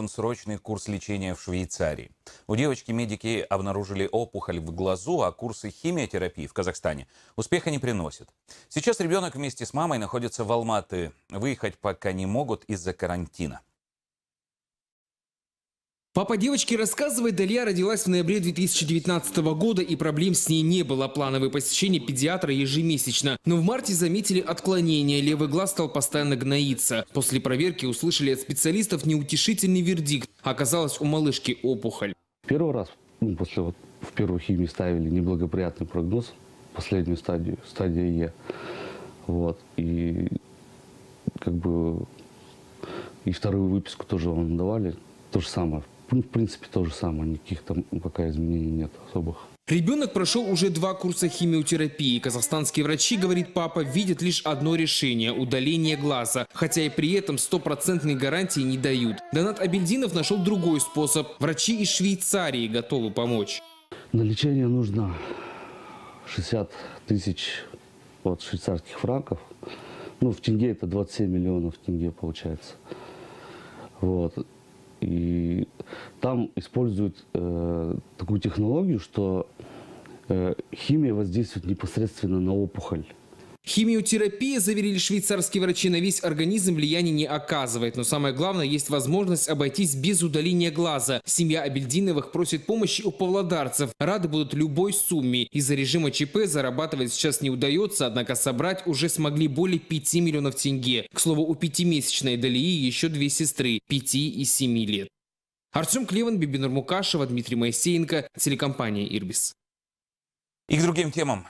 нужен срочный курс лечения в Швейцарии. У девочки медики обнаружили опухоль в глазу, а курсы химиотерапии в Казахстане успеха не приносят. Сейчас ребенок вместе с мамой находится в Алматы. Выехать пока не могут из-за карантина. Папа девочки рассказывает, Далия родилась в ноябре 2019 года, и проблем с ней не было. Плановое посещение педиатра ежемесячно. Но в марте заметили отклонение. Левый глаз стал постоянно гноиться. После проверки услышали от специалистов неутешительный вердикт. Оказалось, у малышки опухоль. Первый раз, после в первую химию ставили неблагоприятный прогноз, последнюю стадию, стадия Е. И и вторую выписку тоже вам давали. То же самое. В принципе, то же самое. Никаких там пока изменений нет особых. Ребенок прошел уже 2 курса химиотерапии. Казахстанские врачи, говорит папа, видят лишь одно решение – удаление глаза. Хотя и при этом стопроцентной гарантии не дают. Донат Абельдинов нашел другой способ. Врачи из Швейцарии готовы помочь. На лечение нужно 60 тысяч швейцарских франков. В тенге это 27 миллионов тенге получается. И там используют такую технологию, что химия воздействует непосредственно на опухоль. Химиотерапия, заверили швейцарские врачи, на весь организм влияния не оказывает. Но самое главное, есть возможность обойтись без удаления глаза. Семья Абельдиновых просит помощи у павлодарцев. Рады будут любой сумме. Из-за режима ЧП зарабатывать сейчас не удается, однако собрать уже смогли более 5 миллионов тенге. К слову, у 5-месячной Далии еще 2 сестры – 5 и 7 лет. Артем Клеван, Бибинур Мукашева, Дмитрий Моисеенко, телекомпания «Ирбис». И к другим темам.